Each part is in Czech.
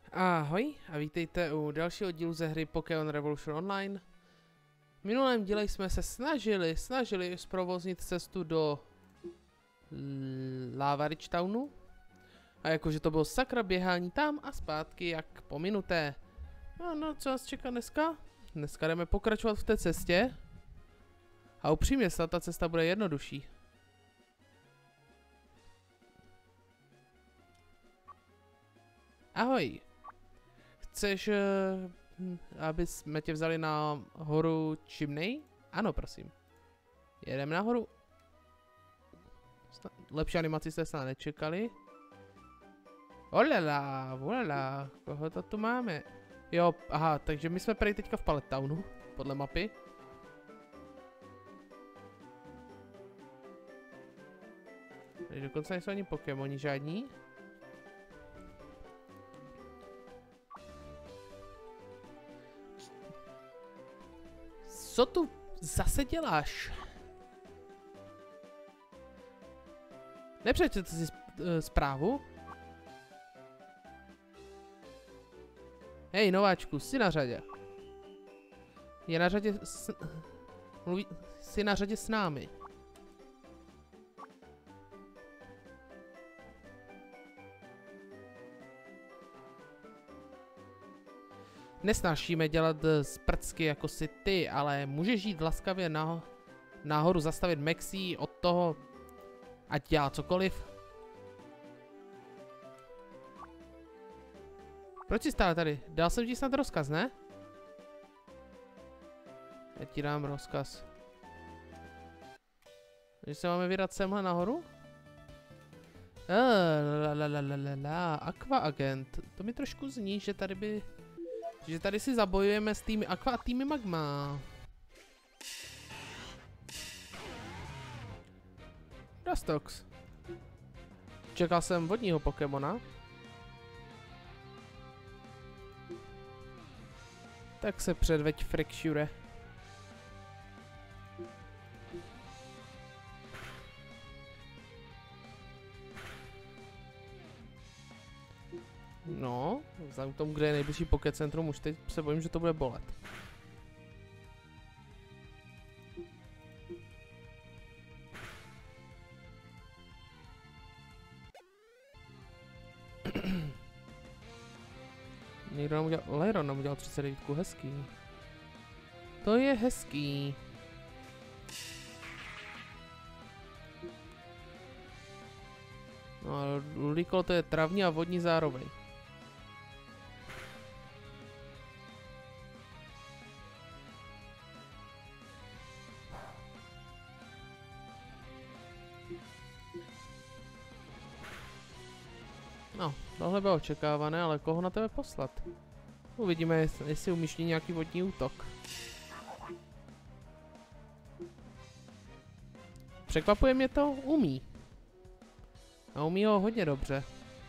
Ahoj a vítejte u dalšího dílu ze hry Pokémon Revolution Online. V minulém díle jsme se snažili zprovoznit cestu do Lava Ridge Townu. A jakože to bylo sakra běhání tam a zpátky jak pominuté. No, co nás čeká dneska? Dneska jdeme pokračovat v té cestě. A upřímně se ta cesta bude jednodušší. Ahoj. Chceš, aby jsme tě vzali na horu Chimney? Ano, prosím. Jedeme nahoru. Lepší animaci jste snad nečekali. Olala, koho to tu máme? Jo, aha, takže my jsme prý teďka v Pallet Townu, podle mapy. Tady dokonce nejsou ani Pokémoni žádní. Co tu zase děláš? Nepřečtěte si zprávu? Hej, nováčku, jsi na řadě. Je na řadě jsi na řadě s námi. Nesnášíme dělat sprcky jako si ty, ale můžeš jít laskavě nahoru zastavit Maxi od toho, ať dělá cokoliv. Proč jsi stále tady? Dal jsem ti snad rozkaz, ne? Já ti dám rozkaz. Že se máme vydat semhle nahoru? Aqua Agent. To mi trošku zní, že tady si zabojujeme s týmy Aqua a týmy Magma. Dustox. Čekal jsem vodního Pokémona. Tak se předveď, Frickshure. No, vzhledem k tomu, kde je nejbližší Pokécentrum, už teď se bojím, že to bude bolet. Někdo nám udělal, Leron nám udělal 39, hezký. To je hezký. No a Ludicolo to je travní a vodní zároveň. No, tohle bylo očekávané, ale koho na tebe poslat? Uvidíme, jestli umíš nějaký vodní útok. Překvapuje mě to, umí. A umí ho hodně dobře.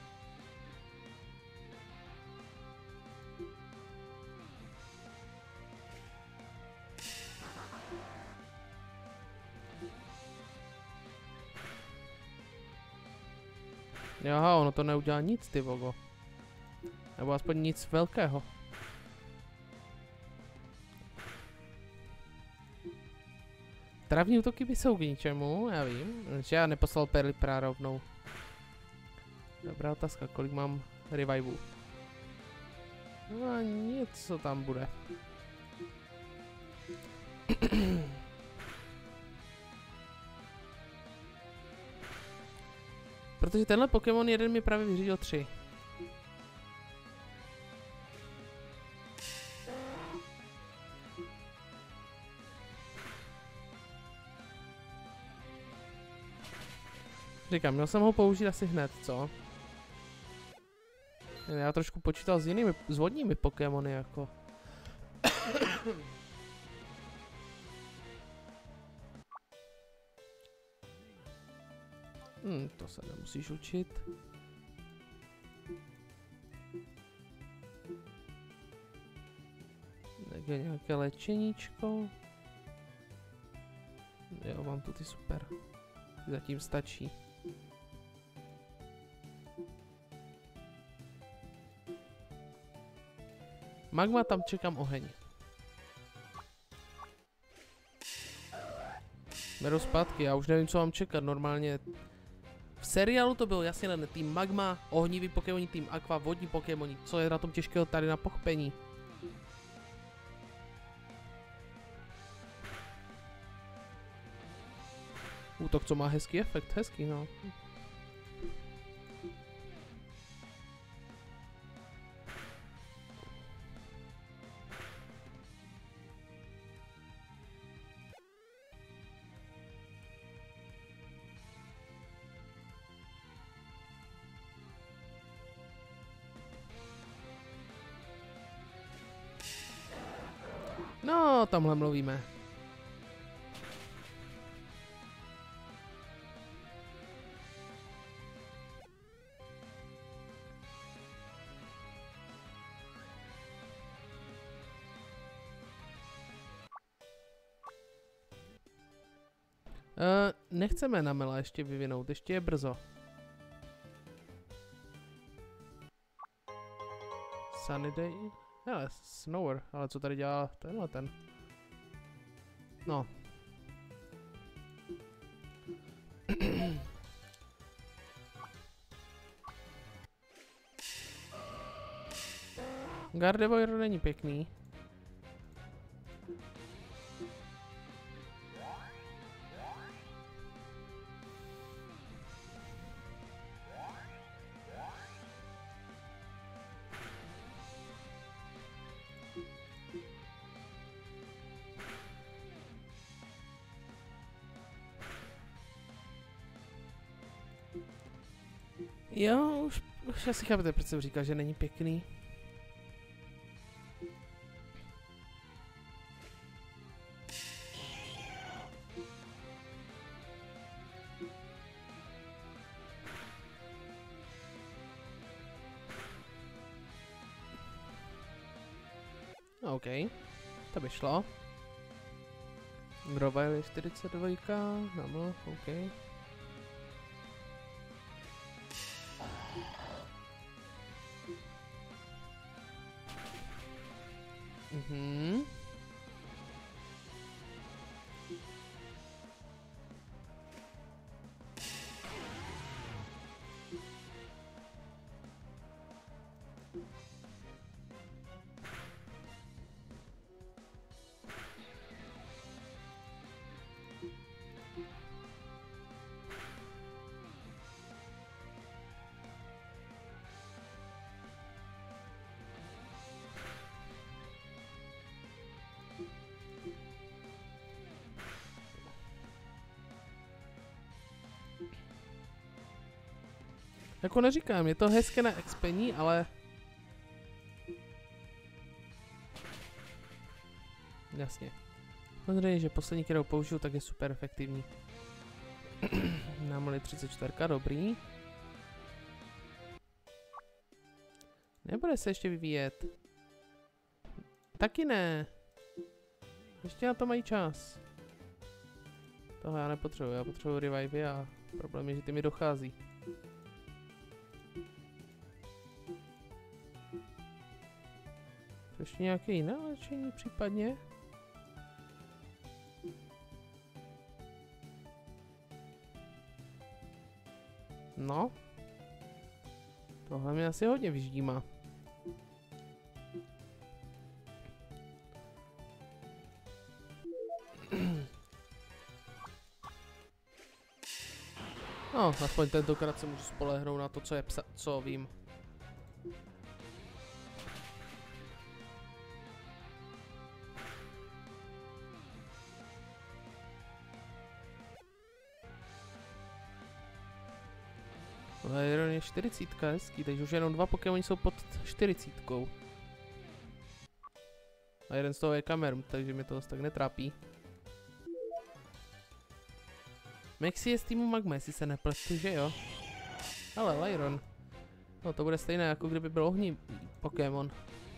Aha, ono to neudělá nic, ty vogo. Nebo aspoň nic velkého. Travní útoky by jsou k ničemu, já vím. Že já neposlal Perlipra rovnou. Dobrá otázka, kolik mám revivů. No a něco tam bude. Protože tenhle Pokémon jeden mi právě vyřídil 3. Říkám, měl jsem ho použít asi hned, co? Já trošku počítal s vodními Pokémony jako. To se nemusíš učit. Tak je nějaké léčeníčko. Jo, mám tu ty super. Zatím stačí. Magma, tam čekám oheň. Beru zpátky, já už nevím, co mám čekat. Normálně v seriálu to bylo jasně len tým Magma, ohnivý Pokémoni, tým Aqua, vodní Pokémoni. Co je na tom těžkého tady na pochopení? Útok, co má hezký efekt, hezký, no. No, tamhle mluvíme. Nechceme Namela ještě vyvinout, ještě je brzo. Sunny Day? Hele, Snower, ale co tady dělá tenhle ten? No. Gardevoir není pěkný. Jo, už asi chápete, proč jsem říkal, že není pěkný. OK, to by šlo. Grovile je 42, Namel, OK. Mhm. Jako neříkám, je to hezké na expení, ale... Jasně. Samozřejmě, že poslední, kterou použiju, tak je super efektivní. Námali 34, dobrý. Nebude se ještě vyvíjet. Taky ne. Ještě na to mají čas. Toho já nepotřebuji, já potřebuji revivey a problém je, že ty mi dochází. Ještě nějaké jiné léčení případně? No. Tohle mě asi hodně vyždímá. No, aspoň tentokrát se můžu spolehnout na to, co je co vím. Iron je 40, hezký, takže už jenom 2 Pokémoni jsou pod 40. A jeden z toho je Kamerm, takže mě to zase tak netrápí. Maxi je z týmu Magma, jestli se nepletu, že jo? Ale Lyron. No to bude stejné, jako kdyby byl ohní Pokémon.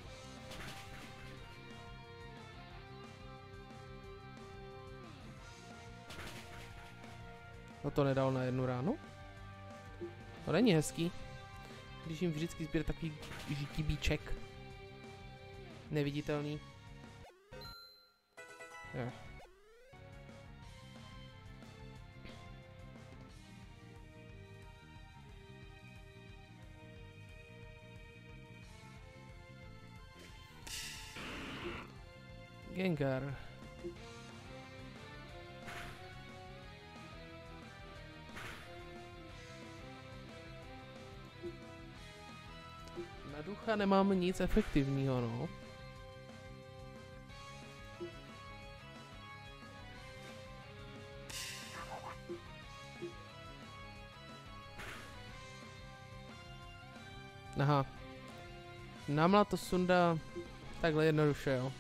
No to nedal na jednu ránu? To není hezký, když jim vždycky sbírat takový žitý bíček. Neviditelný. Jo. Gengar. Na ducha nemám nic efektivního, no. Aha. Námla to sundá takhle jednoduše, jo.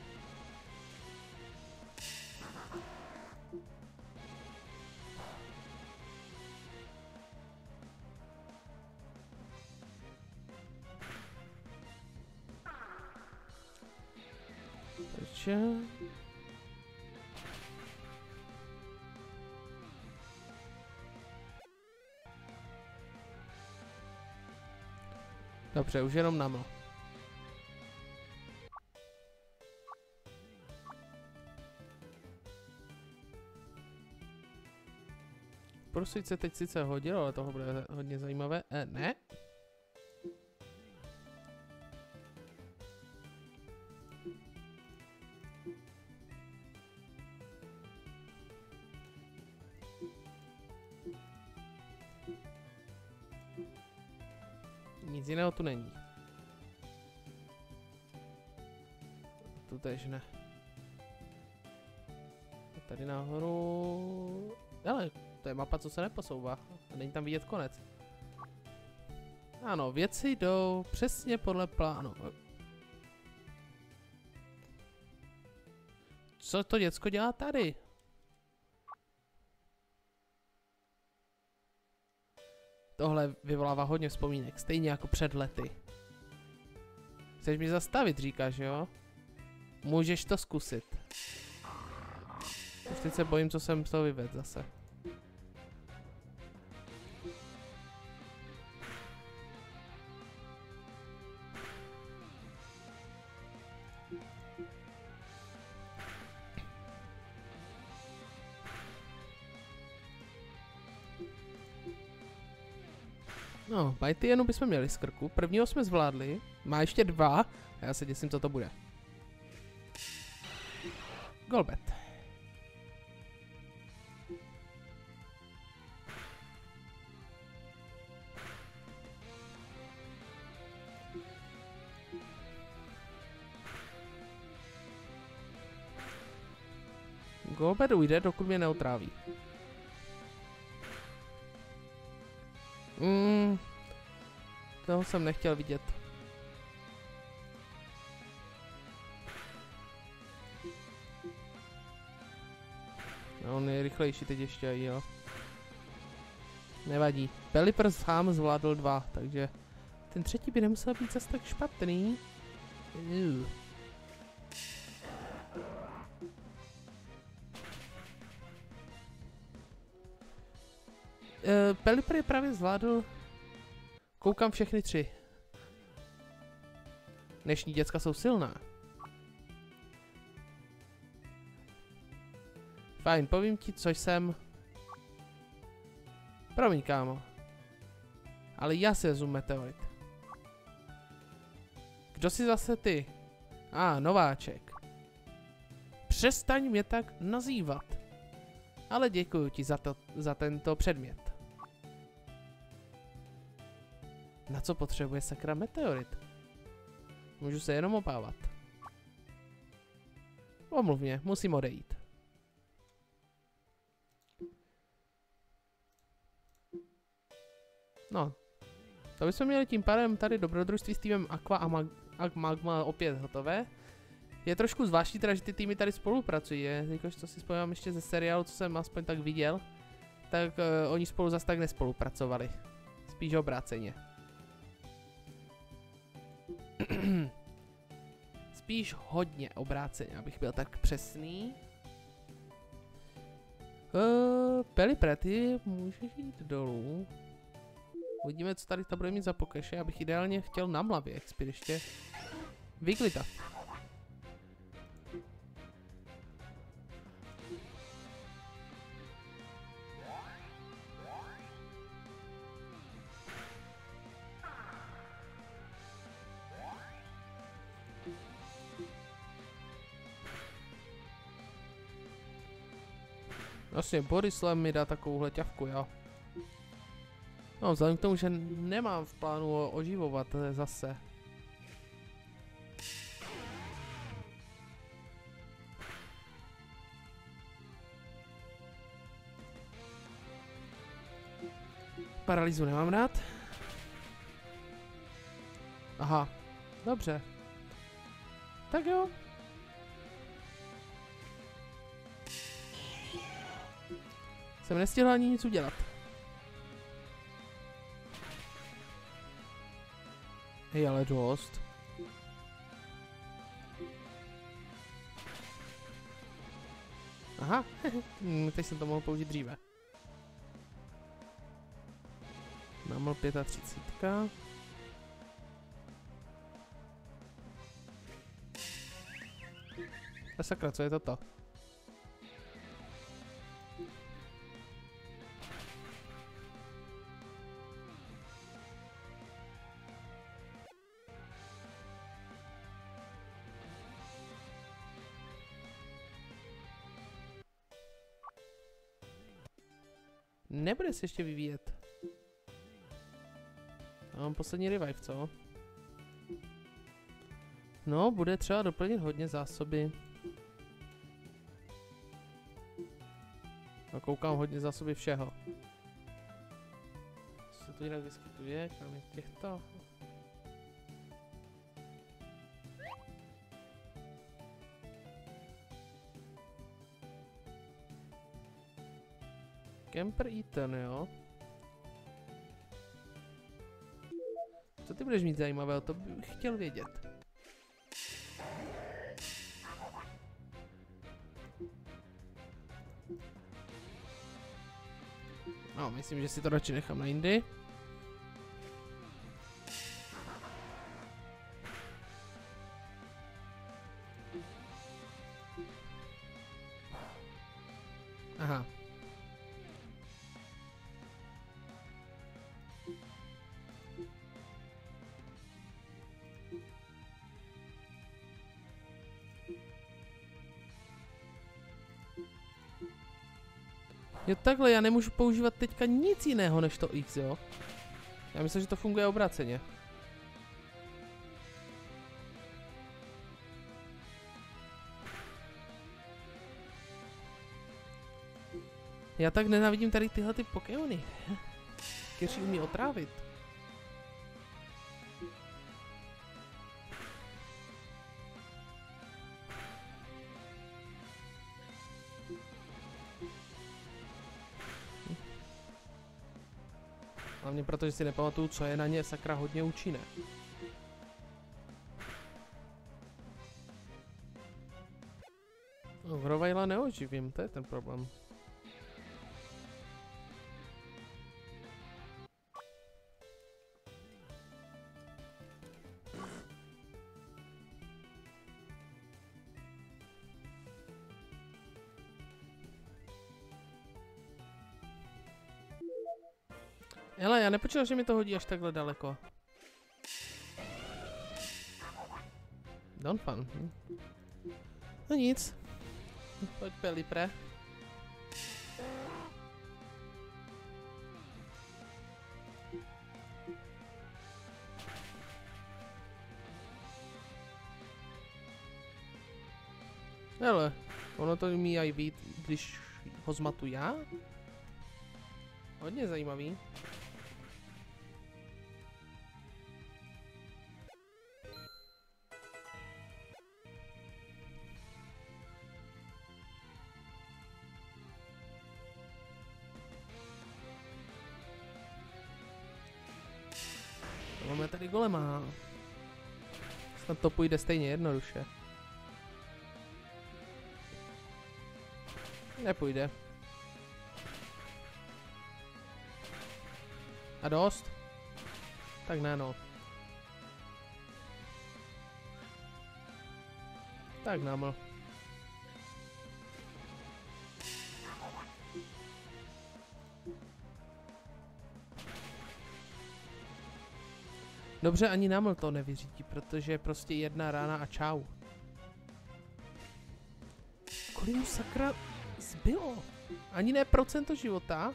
Takže... Dobře, už jenom námla. Prosím se teď sice hodil, ale toho bude hodně zajímavé. Ne? Nic jiného tu není. Tu tež ne. A tady nahoru... Ale to je mapa, co se neposouvá. A není tam vidět konec. Ano, věci jdou přesně podle plánu. Co to děcko dělá tady? Tohle vyvolává hodně vzpomínek, stejně jako před lety. Chceš mi zastavit, říkáš, jo? Můžeš to zkusit. Už teď se bojím, co jsem z toho vyvedl zase. No, Mighty jenom bychom měli z krku. Prvního jsme zvládli. Má ještě 2. A já se děsím, co to bude. Golbet. Golbet ujde, dokud mě neotráví. Toho jsem nechtěl vidět. No, on je rychlejší teď ještě, jo. Nevadí. Pelipper sám zvládl 2, takže ten třetí by nemusel být zase tak špatný. Pelipper je právě zvládl. Koukám všechny 3. Dnešní děcka jsou silná. Fajn, povím ti, co jsem. Promiň, kámo. Ale já si vezmu meteorit. Kdo jsi zase ty? Nováček. Přestaň mě tak nazývat. Ale děkuji ti za tento předmět. Na co potřebuje sakra meteorit? Můžu se jenom obávat. Omluv mě, musím odejít. No, to bychom měli tím pádem tady dobrodružství s týmem Aqua a Magma opět hotové. Je trošku zvláštní teda, že ty týmy tady spolupracují, jakož co si vzpomínám ještě ze seriálu, co jsem aspoň tak viděl, tak oni spolu zase tak nespolupracovali. Spíš obráceně. Spíš hodně obráceně, abych byl tak přesný. Pelipper, ty můžeš jít dolů. Uvidíme, co tady to bude mít za pokeše. Já bych ideálně chtěl na mlavě expir ještě. Wigglytuff. Vlastně Borislav mi dá takovouhle ťavku, jo. No, vzhledem k tomu, že nemám v plánu oživovat zase. Paralýzu nemám rád. Aha, dobře. Tak jo. Jsem nestihl ani nic udělat. Hej, ale dost. Aha, teď jsem to mohl použít dříve. Mám 35. A sakra, co je toto? Nebude se ještě vyvíjet. Mám poslední revive, co? No, bude třeba doplnit hodně zásoby. A koukám hodně zásoby všeho. Co se tu jinak vyskytuje, kromě těchto? Camper Eaton, jo? Co ty budeš mít zajímavého, to bych chtěl vědět. No, myslím, že si to radši nechám na jindy. Aha. Jo, takhle, já nemůžu používat teďka nic jiného než to X, jo? Já myslím, že to funguje obráceně. Já tak nenávidím tady tyhle ty Pokémony, kteří umí otrávit. Hlavně protože si nepamatuju, co je na ně sakra hodně účinné. No, Grovajla neoživím, to je ten problém. Hele, já nepočítal, že mi to hodí až takhle daleko. Don't fun. No nic. Pojď Pelipre. Hele, ono to umí aj být, když ho zmatu já. Hodně zajímavý. Máme tady golema. Snad to půjde stejně jednoduše. Nepůjde. A dost? Tak ne, no. Tak náml. Dobře, ani náml to nevyřídí, protože je prostě jedna rána a čau. Kolik mu sakra zbylo? Ani ne procento života.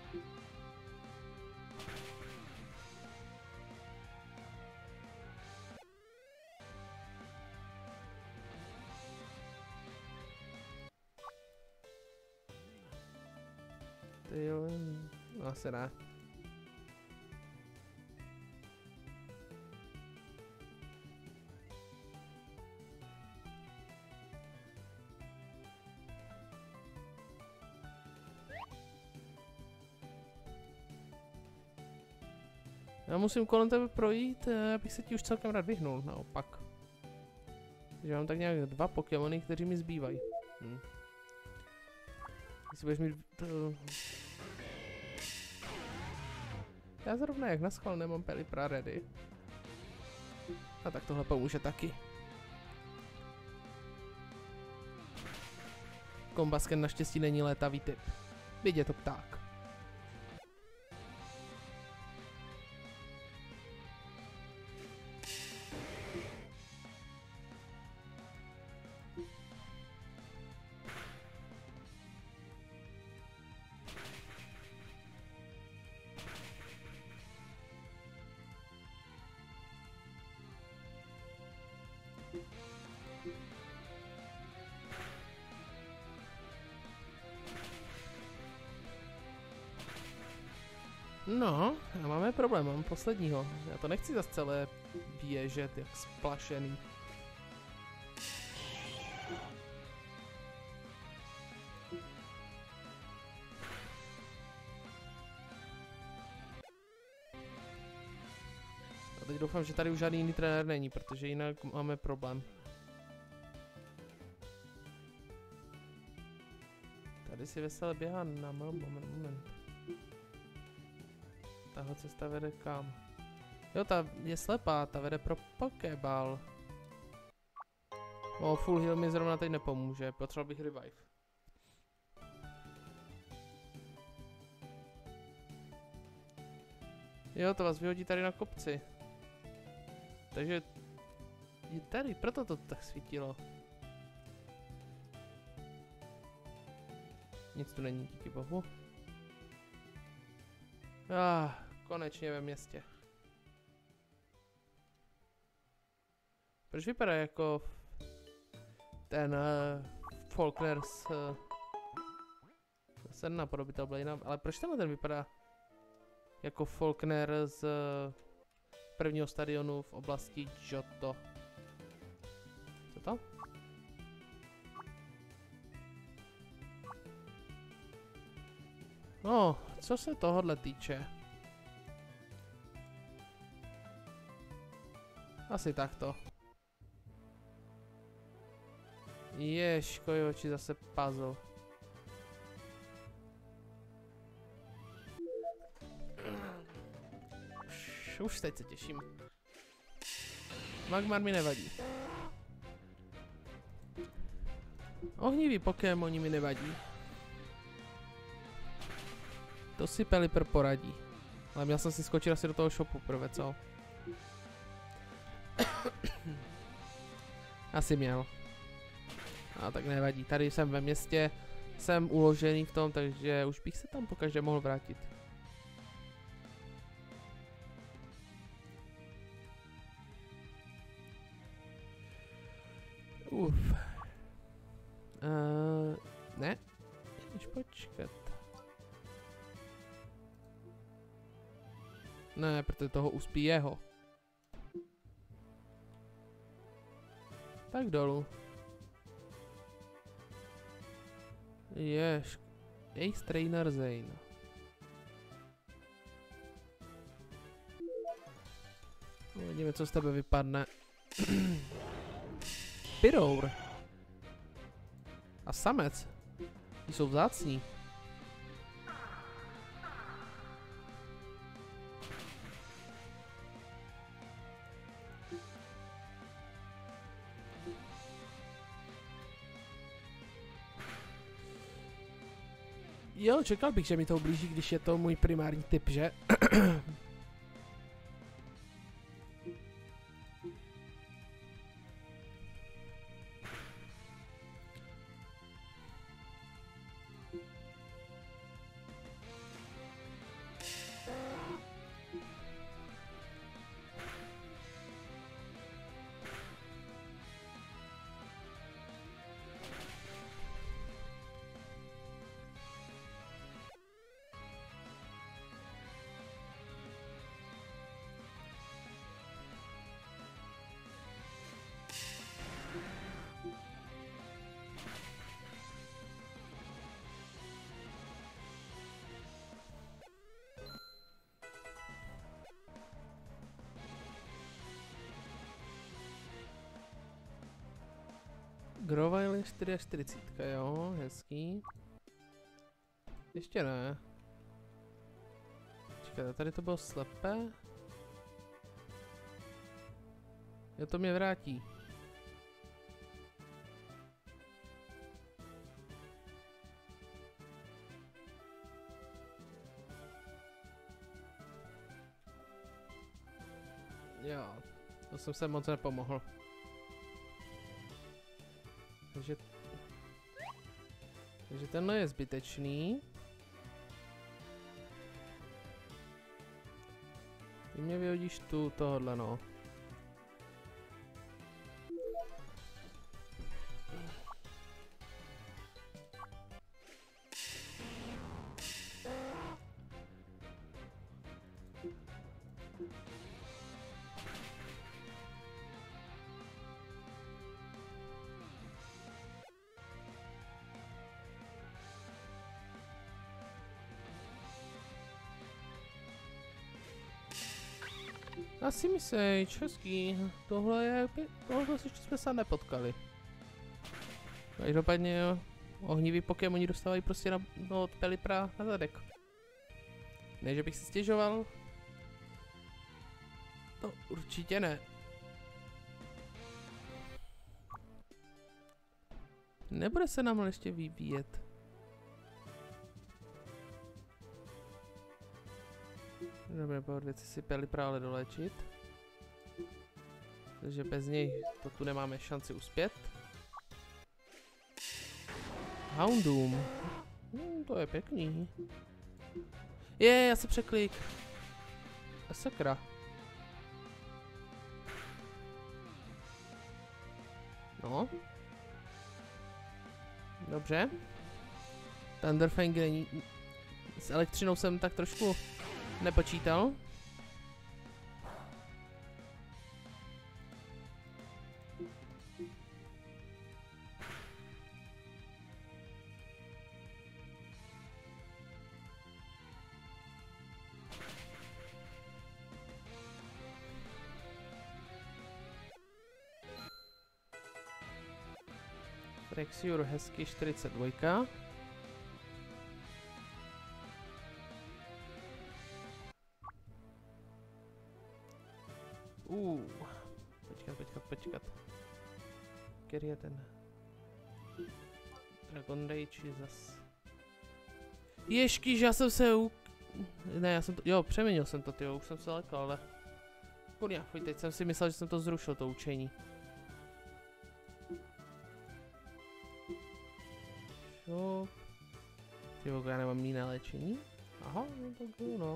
Ty jo, no asi ne. Já musím kolem tebe projít, abych se ti už celkem rád vyhnul, naopak. Takže mám tak nějak 2 Pokémony, kteří mi zbývají. Jestli budeš mít... Já zrovna jak naschvál nemám Pelipra ready. A tak tohle pomůže taky. Kombasken naštěstí není létavý typ. Byť je to pták. No, a máme problém, mám posledního. Já to nechci zase celé běžet jak splašený. A teď doufám, že tady už žádný jiný trenér není, protože jinak máme problém. Tady si veselé běhá na moment. Tahle cesta vede kam? Jo, ta je slepá, ta vede pro Pokéball. No, full heal mi zrovna teď nepomůže, potřeboval bych revive. Jo, to vás vyhodí tady na kopci. Takže... je tady, proto to tak svítilo. Nic tu není, díky bohu. Konečně ve městě. Proč vypadá jako ten Faulkner z Senna podobitel Blaina, ale proč tenhle ten vypadá jako Faulkner z prvního stadionu v oblasti Johto? Co to? No, co se tohodle týče? Asi takto. Škojoči zase puzzle. Už teď se těším. Magmar mi nevadí. Ohniví Pokémoni mi nevadí. To si Pelipper poradí. Ale měl jsem si skočit asi do toho shopu prvé, co? Asi měl. A tak nevadí, tady jsem ve městě, jsem uložený v tom, takže už bych se tam pokaždé mohl vrátit. Ne, než počkat. Ne, protože toho uspí jeho. Tak dolů. Ace Trainer Zane. Uvidíme, co z tebe vypadne. Pyrour. A samec. Ti jsou vzácní. Jo, čekal bych, že mi to ublíží, když je to můj primární typ, že? Grovile 44, jo, hezký. Ještě ne. Čekajte, tady to bylo slepé. Jo, to mě vrátí. Jo, to jsem se moc nepomohl. Takže tenhle je zbytečný. Ty mě vyhodíš tu, tohodle no. Asi mi sejč, hezký. Tohle si ještě jsme se nepotkali. Každopádně jo, ohniví Pokémoni dostávají prostě od Pelipra na zadek. Ne, že bych si stěžoval. To určitě ne. Nebude se nám ještě vyvíjet. Dobře, pokud věci si Pelipra ale doléčit. Takže bez něj to tu nemáme šanci uspět. Houndoom. To je pěkný. Já se překlik. Sakra. No. Dobře. Thunderfang není... S elektřinou jsem tak trošku nepočítal. Rexiur hezky 42. Počkat. Který je ten? Dragon Rage je zas... Ježkýž, já jsem se Ne, já jsem to... Jo, přeměnil jsem to, tyjo, už jsem se lekal, ale... Kurňa, fuj, teď jsem si myslel, že jsem to zrušil, to učení. Jo... Tyjo, já nemám jiné léčení? Aha, no tak jo, no.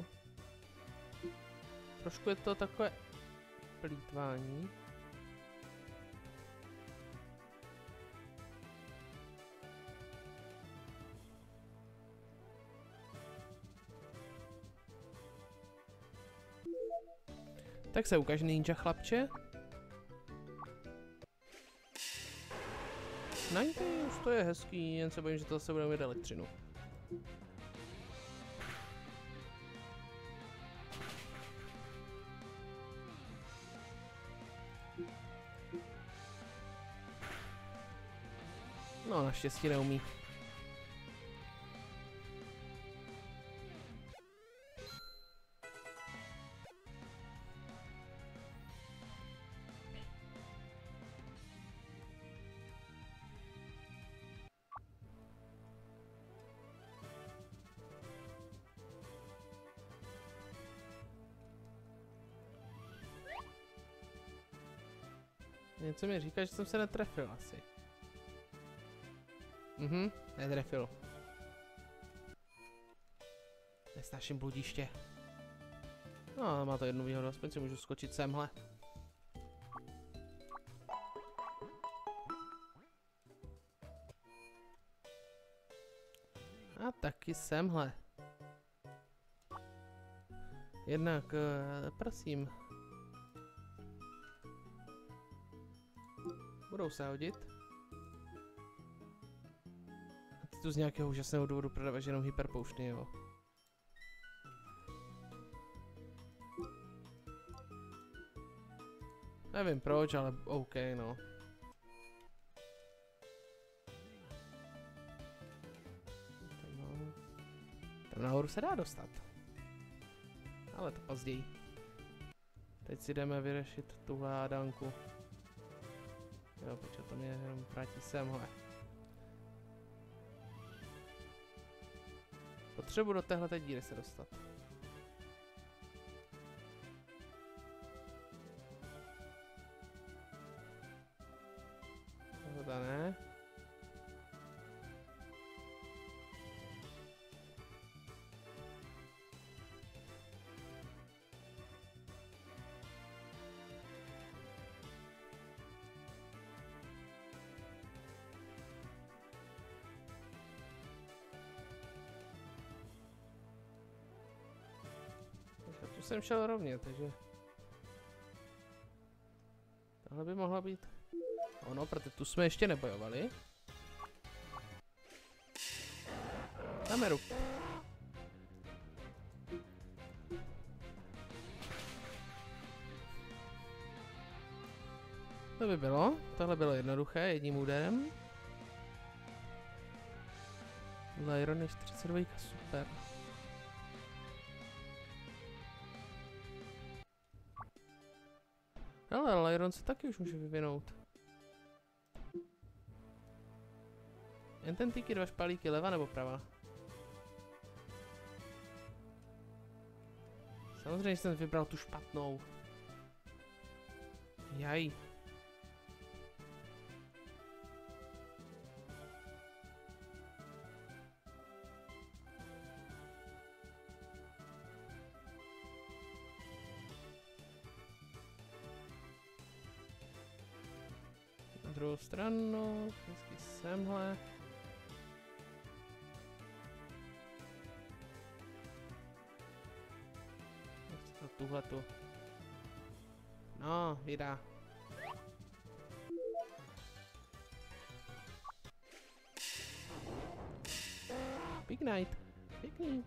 Trošku je to takové... plýtvání. Tak se ukáže ninja chlapče. Už to je hezký, jen se bojím, že to zase bude mít elektřinu. No, naštěstí neumí. Něco mi říká, že jsem se netrefil asi. Netrefil. Nesnáším bludiště. No, má to jednu výhodu, aspoň si můžu skočit semhle. A taky semhle. Jednak, prosím. Budou se hodit. A ty tu z nějakého úžasného důvodu prodáváš jenom hyperpouštny, jo. Nevím proč, ale OK, no. nahoru se dá dostat. Ale to později. Teď si jdeme vyřešit tuhle hádanku. Jo, počkej, to mě jenom vrátí semhle. Potřebuji do téhleté díry se dostat. Tohle ne. Tu jsem šel rovně, takže... Tohle by mohla být... Ono, protože tu jsme ještě nebojovali. Kameru. To by bylo. Tohle bylo jednoduché, jedním úderem. Lyron je 42, super. Ale Lyron se taky už může vyvinout. Jen ten týky 2 špalíky, leva nebo prava? Samozřejmě jsem vybral tu špatnou. Jaj. Na druhou stranu, vždycky semhle. Tuhletu. No, vydá. Big Night. Pěkný.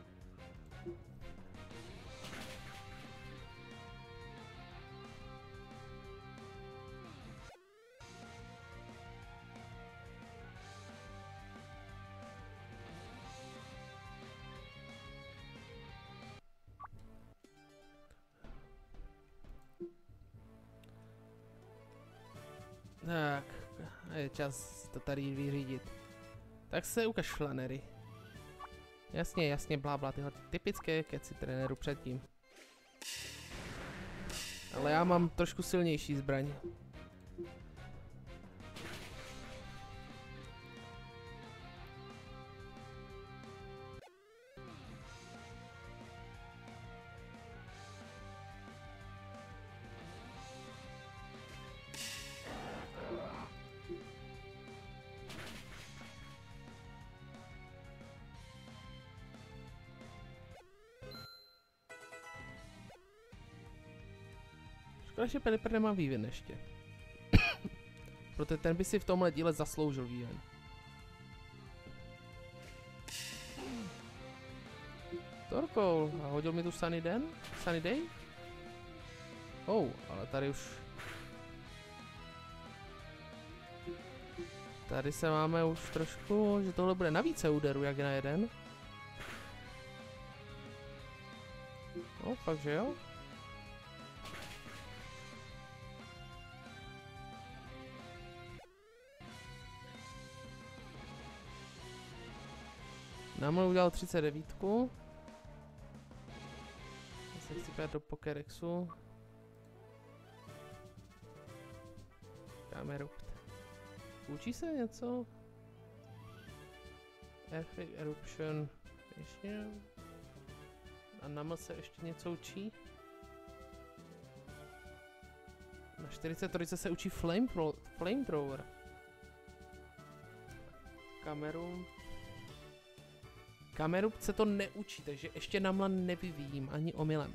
Tak, je čas to tady vyřídit. Tak se ukaž Flannery. Jasně, jasně, blábla, tyhle typické keci trenéru předtím. Ale já mám trošku silnější zbraň. Škoda, že Pelipper nemá vývin ještě. Protože ten by si v tomhle díle zasloužil vývin. Torkoul, a hodil mi tu Sunny Den? Sunny Day? Oh, ale tady už... Tady se máme už trošku, že tohle bude na více úderů, jak na jeden. No, fakt, že jo? Námhle udělal 39. Já se chci pět do Pokédexu. Kamerupt. Učí se něco? Earthquake Eruption. Ještě. A Naml se ještě něco učí? Na 43 se učí Flamethrower. Kamerupt se to neučí, takže ještě Namla nevyvíjím ani omylem.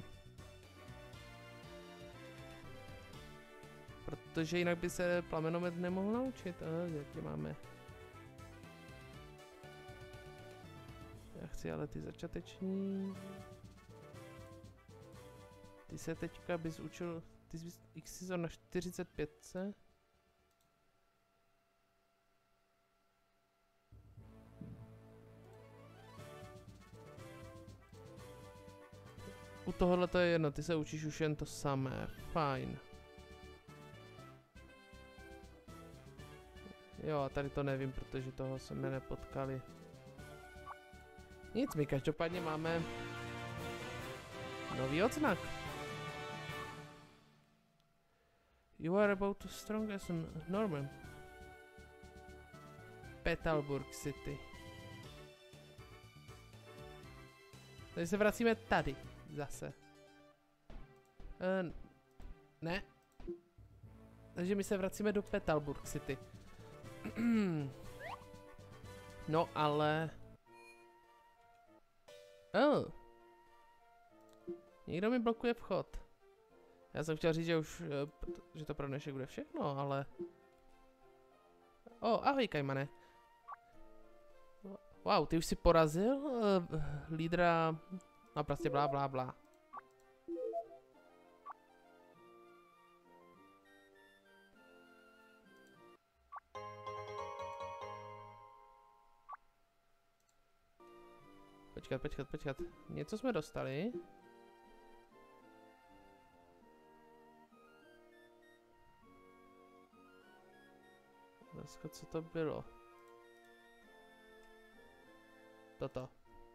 Protože jinak by se Plamenomet nemohl naučit. Jaký máme? Já chci ale ty začáteční. Ty se teďka bys učil, ty bys Xizor na 45. u tohohle to je jedno, ty se učíš už jen to samé, fajn. Jo, a tady to nevím, protože toho jsme nepotkali. Nic, my každopádně máme nový odznak. You are about as strong as a Norman. Petalburg City. Takže se vracíme tady, zase. Ne. Takže my se vracíme do Petalburg City. No ale... Někdo mi blokuje vchod. Já jsem chtěl říct, že už, že to pro dnešek bude všechno, ale... Ahoj Kajmane. Wow, ty už si porazil lídra... No prostě blá blá blá. Počkat. Něco jsme dostali. Dneska co to bylo? Toto.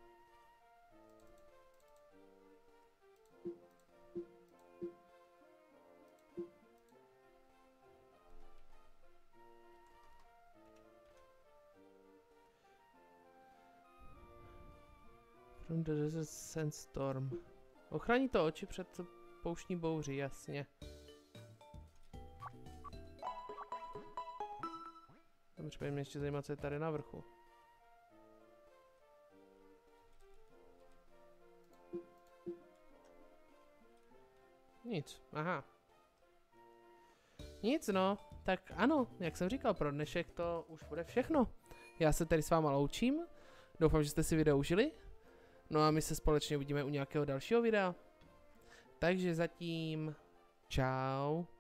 From the Desert Sandstorm. Ochrání to oči před pouštní bouří, jasně. Třeba mě ještě zajímá, co je tady na vrchu. Nic, aha. Nic no, tak ano, jak jsem říkal, pro dnešek to už bude všechno. Já se tady s váma loučím, doufám, že jste si video užili. No a my se společně uvidíme u nějakého dalšího videa. Takže zatím, čau.